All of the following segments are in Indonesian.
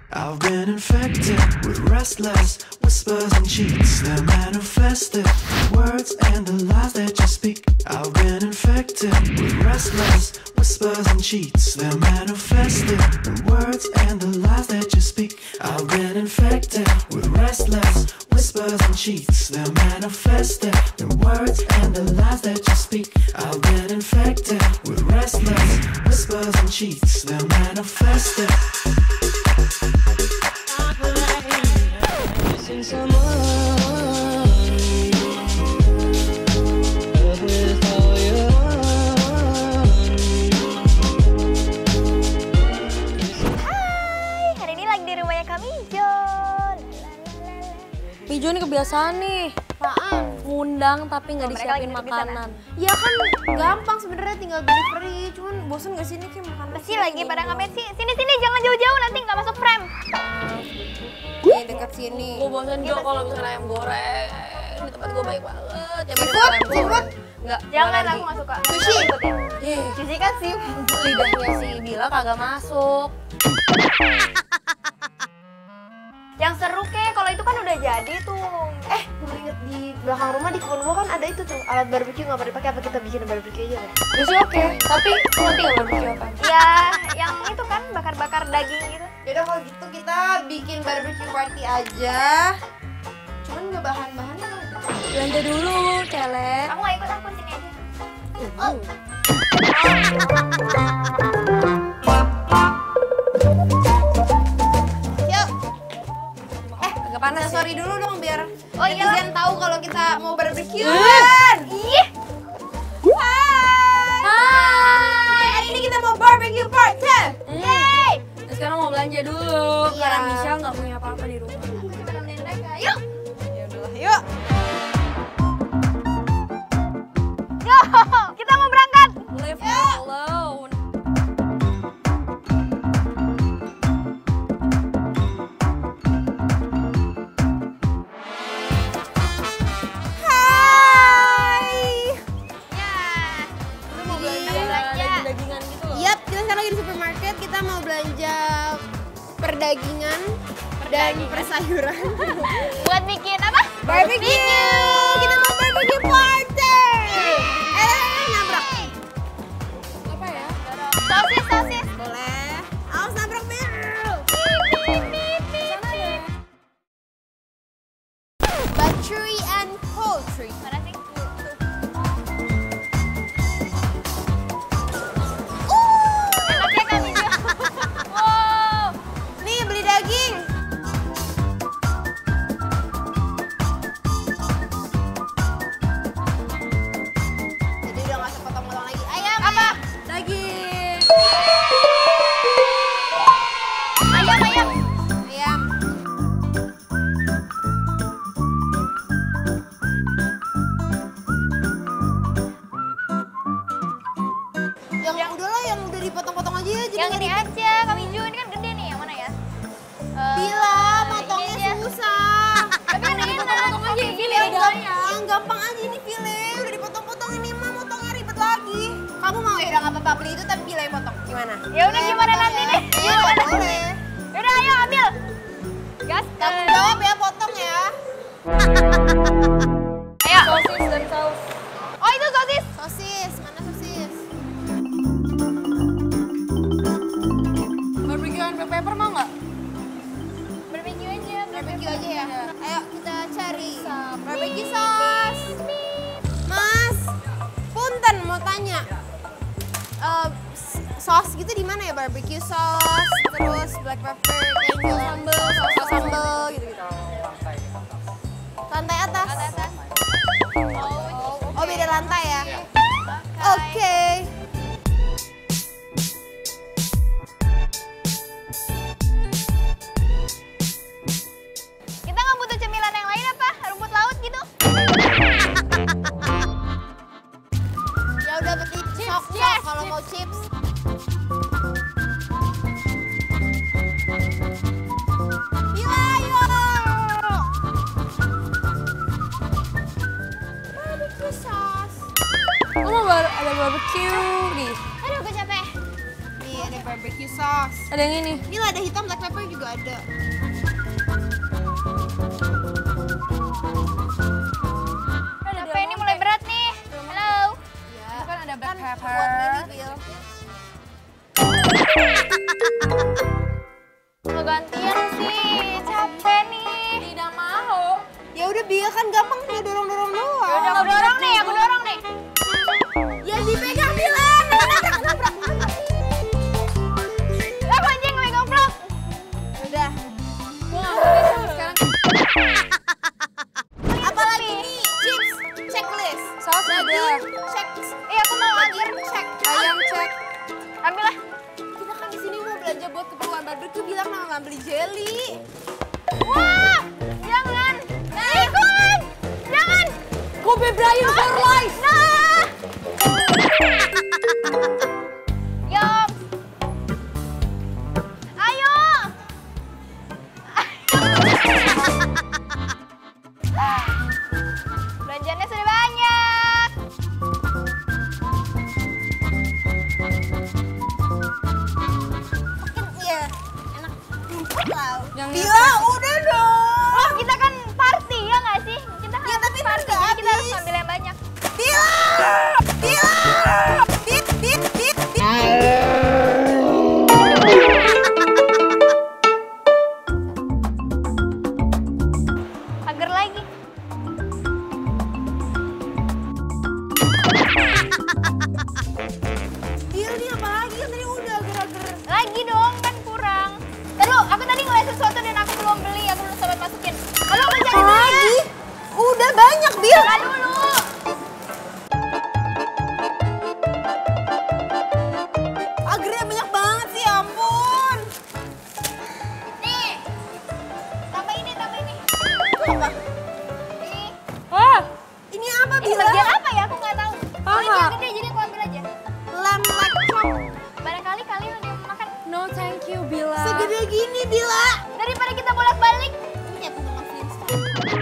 I've been infected with restless whispers and cheats. They're manifested words and the lies that you speak. I've been infected with restless whispers and cheats. They're manifested words and the lies that you speak. I've been infected with restless whispers and cheats. They're manifested words and the lies that you speak. I've been infected with restless whispers and cheats. They're manifested. Mijo nih kebiasaan nih. Apaan? Ngundang tapi nggak disiapin makanan. Ya kan gampang sebenarnya tinggal delivery, cuman bosen gak sih nih kayak makan pasti lagi pada ngamen sih. Sini jangan jauh-jauh nanti nggak masuk frame. Nih dekat sini. Gue bosen Jo kalau misalnya ayam goreng. Di tempat gue baik banget. Seafood? Enggak. Jangan, aku nggak suka. Sushi? Sushi kan sih. Lidahnya si Bila kagak masuk. Yang seru kek, kalau itu kan udah jadi tuh. Gue inget di belakang rumah di kebun gua kan ada itu tuh alat barbecue, nggak pada dipakai, apa kita bikin barbecue aja kan? Sushi oke, tapi nanti nggak barbecue apa? Ya, yang itu kan bakar-bakar daging gitu. Yaudah kalau gitu kita bikin barbecue party aja. Cuman nggak bahan-bahannya. Belanja dulu, Cele. Aku nggak ikut, aku sini aja. Agak panas. Sorry dulu dong biar iya netizen tahu kalau kita mau barbecue. Ih, Hai, hari ini kita mau barbecue party. yeay. Nah, sekarang mau belanja dulu, Iya. karena Michelle nggak punya apa-apa di rumah. Kita nemenin mereka, yuk. Ya udahlah, yuk. Yo, kita mau berangkat. Leave me alone. Dagingan gitu loh. Yap, kita sekarang lagi di supermarket, kita mau belanja perdagingan dan persayuran. Buat bikin apa? Barbecue! Kita mau barbecue party! Nabrak. Apa ya? Sosis. Boleh. Awas nabrak, Bel. Butchery and poultry. Mana sih? Enaknya kami juga. Wow. Nih, beli daging. Jadi udah nggak usah potong-potong lagi. Ayam. Apa? Daging. Ayam. Ayam. Yang udah lah, yang udah dipotong-potong aja ya. Jadi Yang nggak ini ribet. aja, kami juga ini kan gede nih. Yang mana ya? Bila Ini motongnya aja. susah. Tapi kan enak. Potong aja, Pilih Yang aja. gampang, yang gampang aja ini file. Udah dipotong-potong, ini mah motongnya ribet lagi. Kamu mau ya udah nggak apa-apa beli itu tapi bila yang potong. Gimana? Ya udah, gimana potong nanti ya? deh. Iya boleh. Yaudah, ayo ambil. Gas. Tanggung jawab ya potong ya. Ayo. Sosis dan saus. Oh, itu sosis. Sosis, mana sosis? Barbecue and black pepper mau nggak? Barbecue aja. Barbecue aja ya. Ayo kita cari barbecue sauce. Mas, punten mau tanya. Sauce gitu di mana ya? Barbecue sauce, terus black pepper, sambal, saus sambal gitu-gitu. Lantai atas. Atas. Oh, beda lantai ya. Oke. Kita nggak butuh cemilan yang lain apa? Rumput laut gitu? Ya udah beli sok yes, kalau mau chips. Bila yuk. Barbecue sauce. Lo mau ada barbecue nih. Aduh, gue capek. Nih ada barbecue barbecue sauce. Ada yang ini. Ini lada hitam black pepper juga ada. HP ini mulai berat nih. Halo. Ya. Kan ada black Buat pepper. ini, Bill. Mau gantian sih, capek nih. Tidak mau. Ya udah Bill, kan gampang dia dorong-dorong doang. Udah aku dorong nih, aku dorong nih. Ya dipegang bilang. Lah anjing megang vlog. Udah. Gua nggak ngerti sekarang. Apalagi nih, chips checklist. Saus ada. Check. Iya, aku mau Ayam check. Ayam cek. ambil lah. Kita kan di sini mau belanja buat keperluan barbecue, bilang nggak beli jelly. Wah, jangan. Ikut. Jangan. Kobe Bryant for life. Nah. Yom. Ayo. Belanjaannya sudah banyak. Iya, enak. Wow. Yang Bila udah dong. Wah, kita kan party ya nggak sih? Kita Ya, harus tapi ntar party, nggak jadi kita harus habis. ambil yang banyak. Bila. Bila. Dit dit dit dit. Agar lagi. Bila nih apa lagi kan tadi udah agar-agar. Lagi dong, kan kurang. Lalu, aku tadi ngeliat sesuatu dan aku belum beli, aku belum sempat masukin. Halo, aku cari dulu ya. Lagi. Udah banyak Bil. Buka dulu. Agarnya banyak banget sih, ya ampun. Nih. Tambah ini, tambah ini. Itu apa? Nih. Ah, Ini apa Ini Bila? bagian apa ya? Aku nggak tahu. Apa? Ini yang gede, jadi aku ambil aja. Lamb leg chop. Barangkali kalian yang makan no thank you Bila. Segede gini Bila. daripada kita bolak-balik. Ini aku mau Flintstone.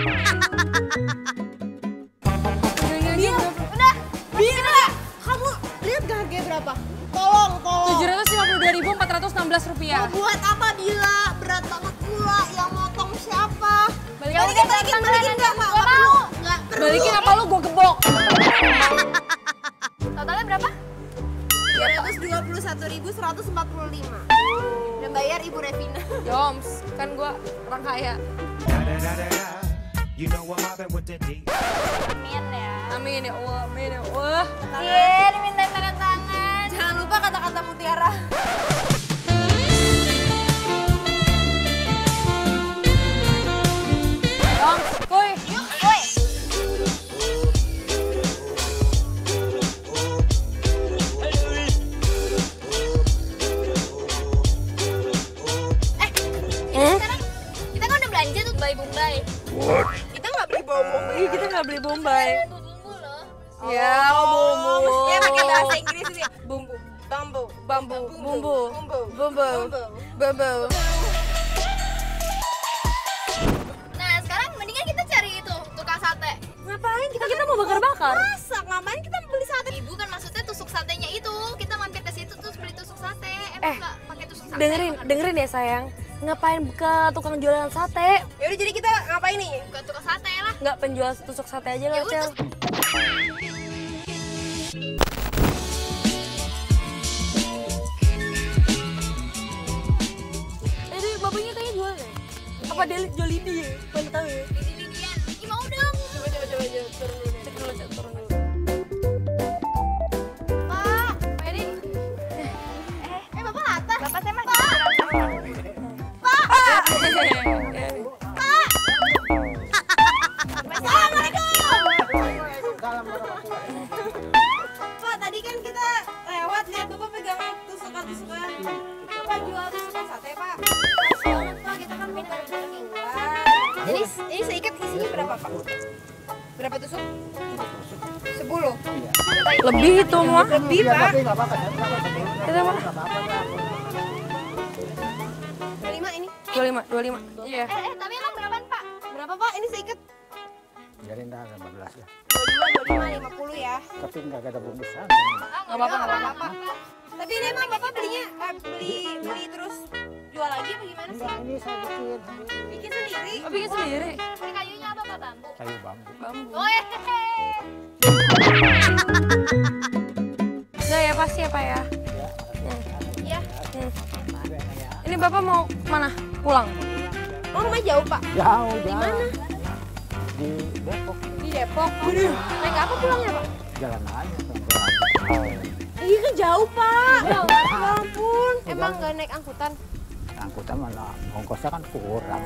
Bila. Udah. Bila, kamu lihat gak harganya berapa? Tolong, tolong. 752.416 rupiah. Mau buat apa Bila? Berat banget pula. Yang motong siapa? Balikin, Balikin, udah, balikin, pelan-pelan balikin. aja. Gak mau. Gak mau. Gak perlu. Balikin apa lu gue gebok. Totalnya berapa? 321.145. Dan bayar Ibu Revina. Yoms, kan gue orang kaya. You know I'm mobbing with the D. Amin ya. Amin ya Allah, amin ya Allah. Iya, dimintain tanda tangan. Jangan lupa kata-kata mutiara. Yoms, kuy. Woi. Sekarang kita kan udah belanja tuh Bombay. Kita nggak beli bombong. Ih, kita nggak beli Bombay. Bumbu loh. Ya, bumbu. Ya pakai bahasa Inggris sih. Bumbu. Bambu. Bambu, bumbu, Bumbu. bumbu, bumbu. Nah, sekarang mendingan kita cari itu tukang sate. Ngapain Kita mau bakar-bakar. masak? Ngapain kita beli sate? Ibu kan maksudnya tusuk satenya itu. Kita mampir ke situ terus beli tusuk sate. Emang nggak pakai tusuk sate? Dengerin ya sayang. Ngapain ke tukang jualan sate? Yaudah jadi kita ngapain nih? Bukan tukang sate lah. Nggak penjual tusuk sate aja Ya lah, udah. Cel. Ini bapaknya kayaknya jual deh. Apa Jolidi ya? Mana tahu ya? Lilian. Ih, mau dong. Coba turun dulu. Cek dulu, Cel, turun dulu. Pak, Mary. Bapak atas. Bapak saya mah. Pak, tadi kan kita lewat lihat Bapak pegang tusukan-tusukan. Bapak jual tusukan sate, Pak. Masya Allah, Pak, kita kan mau bagi Jadi ini seikat isinya berapa, Pak? Berapa tusuk? 10. Lebih itu mah. Lebih, Pak. Kita mah 25 ini. 25. Iya. Tapi emang berapaan, Pak? Berapa, Pak? Ini seikat? Biarin dah 15 lah. 25, 50 ya. Tapi nggak ada bumbu sana. Nggak apa-apa, nggak apa-apa. Tapi ini emang bapak belinya beli terus jual lagi apa gimana sih? Enggak, ini saya bikin. Bikin sendiri. Oh, bikin sendiri. Ini kayunya apa Pak bambu? Kayu bambu. Bambu. Oh Udah ya pasti ya Pak ya. iya. Ini Bapak mau mana? Pulang? Oh rumah jauh pak? Jauh, Di jauh. mana? Di Depok. Di Depok. Naik apa pulangnya pak? Jalan aja. Iya kan jauh pak. Ya ampun. Emang nggak naik angkutan? Angkutan mana? Ongkosnya kan kurang.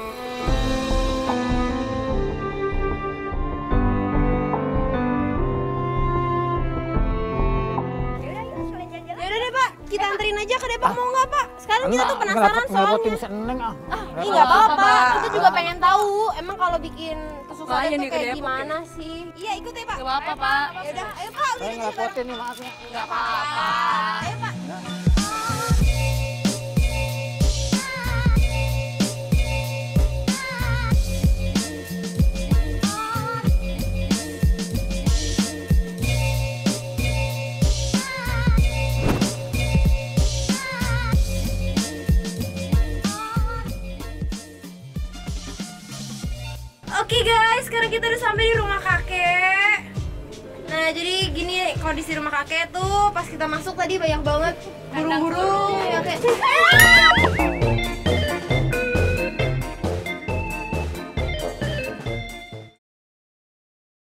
Ya udah deh pak, kita anterin aja ke Depok mau nggak pak? Sekarang kita tuh penasaran Ngerepotin soalnya. seneng ah. Ih nggak apa-apa, Pak. kita juga pengen tahu. Emang kalau bikin tusuk Makanya sate tuh nih ke kayak Depok gimana sih? Iya ikut ya pak. Gak apa-apa Pak. Ya udah, ayo pak, udah Saya aja ngerepotin nih maaf ya. Gak apa-apa. Ayo pak. Oke guys, sekarang kita udah sampai di rumah kakek. Nah jadi gini kondisi rumah kakek tuh pas kita masuk tadi banyak banget burung-burung ya kayak